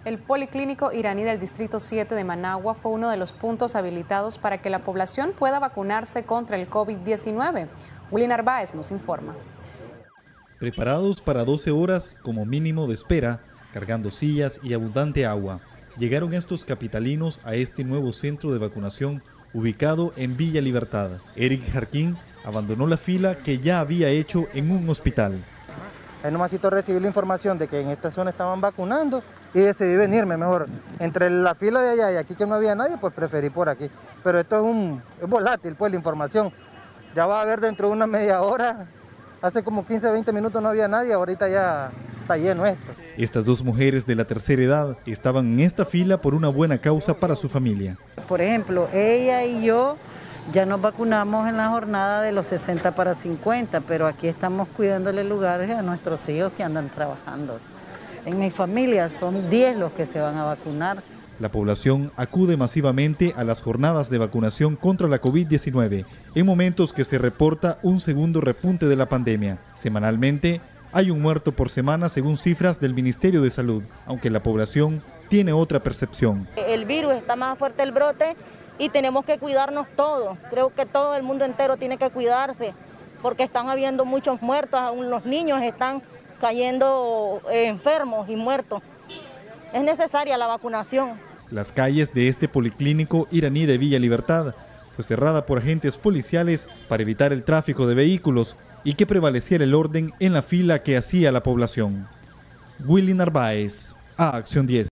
El Policlínico iraní del Distrito 7 de Managua fue uno de los puntos habilitados para que la población pueda vacunarse contra el COVID-19. Willy Narváez nos informa. Preparados para 12 horas como mínimo de espera, cargando sillas y abundante agua, llegaron estos capitalinos a este nuevo centro de vacunación ubicado en Villa Libertad. Eric Jarquín abandonó la fila que ya había hecho en un hospital. Ahí nomás recibí la información de que en esta zona estaban vacunando y decidí venirme mejor. Entre la fila de allá y aquí que no había nadie, pues preferí por aquí. Pero esto es volátil, pues la información. Ya va a haber dentro de una media hora. Hace como 15, 20 minutos no había nadie, ahorita ya está lleno esto. Estas dos mujeres de la tercera edad estaban en esta fila por una buena causa para su familia. Por ejemplo, ella y yo ya nos vacunamos en la jornada de los 60 para 50, pero aquí estamos cuidándole lugares a nuestros hijos que andan trabajando. En mi familia son 10 los que se van a vacunar. La población acude masivamente a las jornadas de vacunación contra la COVID-19 en momentos que se reporta un segundo repunte de la pandemia. Semanalmente hay un muerto por semana según cifras del Ministerio de Salud, aunque la población tiene otra percepción. El virus está más fuerte el brote y tenemos que cuidarnos todos. Creo que todo el mundo entero tiene que cuidarse porque están habiendo muchos muertos, aún los niños están cayendo enfermos y muertos. Es necesaria la vacunación. Las calles de este policlínico iraní de Villa Libertad fue cerrada por agentes policiales para evitar el tráfico de vehículos y que prevaleciera el orden en la fila que hacía la población. Willy Narváez, a Acción 10.